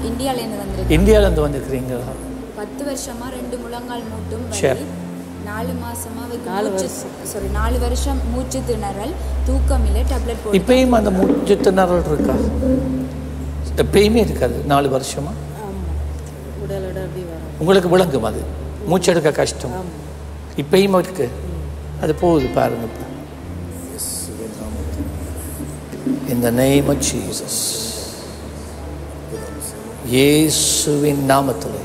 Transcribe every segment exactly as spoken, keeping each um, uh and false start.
இந்தியாவிலேருந்து வந்திருக்கேன். இந்தியாவிலேருந்து வந்துருக்கிறீங்களா? பத்து வருஷமா ரெண்டு முழங்கால் மூட்டும் வலி, நாலு மாசமா மூச்சு சாரி நாலு வருஷம் மூச்சு திணறல், தூக்கம் இல்லை, டேப்லெட் போட்டு. இப்பயும் அந்த மூச்சு திணறல் இருக்கா? எப்பயுமே இருக்காது. நாலு வருஷமா உங்களுக்கு விளங்கும் அது மூச்செடுக்க கஷ்டம், இப்பயும் இருக்கு. அது போகுது பாருங்க. இப்போ In the name of Jesus, இயேசுவின் நாமத்திலே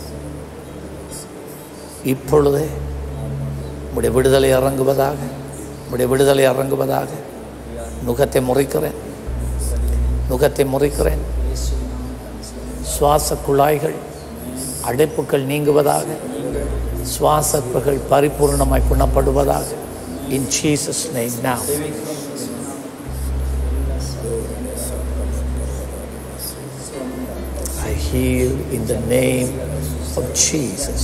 இப்பொழுதே உடைய விடுதலை இறங்குவதாக, உடைய விடுதலை இறங்குவதாக. நுகத்தை முறைக்கிறேன், நுகத்தை முறைக்கிறேன். சுவாச குழாய்கள் அடைப்புகள் நீங்குவதாக, சுவாசங்கள் பரிபூர்ணமாய் குணப்படுவதாக. In Jesus name now. I heal in the name of Jesus.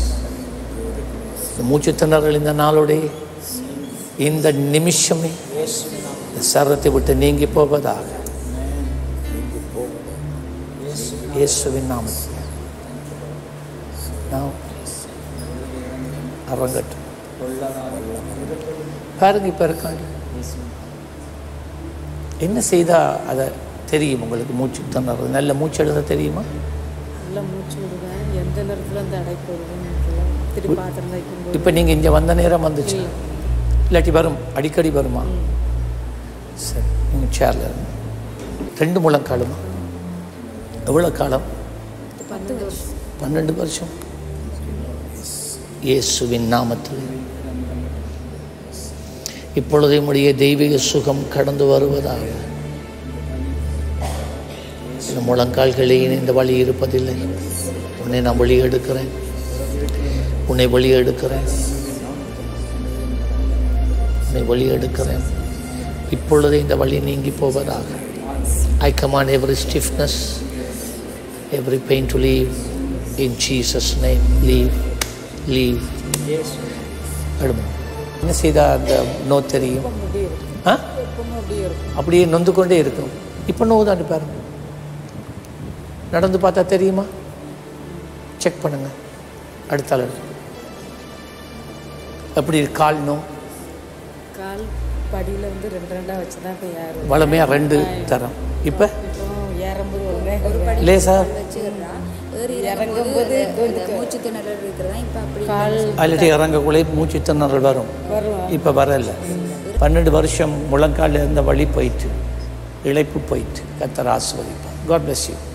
மூச்சு திணறல் இந்த நாளோடைய இந்த நிமிஷமே சரத்தை விட்டு நீங்கி போவதாக இயேசுவின் நாமத்தில் அரங்கட்டும். பாருங்க இப்ப இருக்காண்டு என்ன செய்தா அதை தெரியும் உங்களுக்கு? மூச்சு திணறல் நல்ல மூச்சு எழுத தெரியுமா? நல்ல மூச்சு விடுவேன். எந்த நேரத்தில் அந்த அடைப்பு திருப்பி பாத்திரம். இப்போ நீங்கள் இங்கே வந்த நேரம் வந்துச்சு, இல்லாட்டி வரும், அடிக்கடி வருமா? சரி, நீங்கள் சேரில் இருங்க. ரெண்டு முழங்காலுமா? எவ்வளோ காலம்? பன்னெண்டு வருஷம். இயேசுவின் நாமத்தில் இப்பொழுதே உடைய தெய்வீக சுகம் கடந்து வருவதாக. இந்த முழங்கால்களே இந்த வழி இருப்பதில்லை. உன்னை நான் வழி எடுக்கிறேன், உன்னை வழி எடுக்கிறேன், உன்னை வழி எடுக்கிறேன். இப்பொழுதே இந்த வழி நீங்கி போவதாக. I command every stiffness, every pain to leave in Jesus name. Leave, leave. என்ன செய்தா அந்த நோ தெரியும்? ஆ அப்படியே நொந்து கொண்டே இருக்கும். இப்போ நோவு தான் பாருங்க. நடந்து பார்த்தா தெரியுமா? செக் பண்ணுங்க. அடுத்த ஆள் எப்படி கால் நோ? கால் படியில் வந்து ரெண்டு ரெண்டாக வச்சு தான் இப்போ யாரும் வளமையாக ரெண்டு தரம். இப்போ ஏறும்போது லேசா இறங்கும்போது மூச்சு திணறல் இருக்கிறதா? இப்போ அப்படி கால் அல்லது இறங்கக்குள்ளே மூச்சு திணறல் வரும். இப்போ வரல. பன்னெண்டு வருஷம் முழங்காலில் இருந்த வழி போயிட்டு, இழைப்பு போயிட்டு. கர்த்தர் ஆசீர்வதிப்பார். God bless you.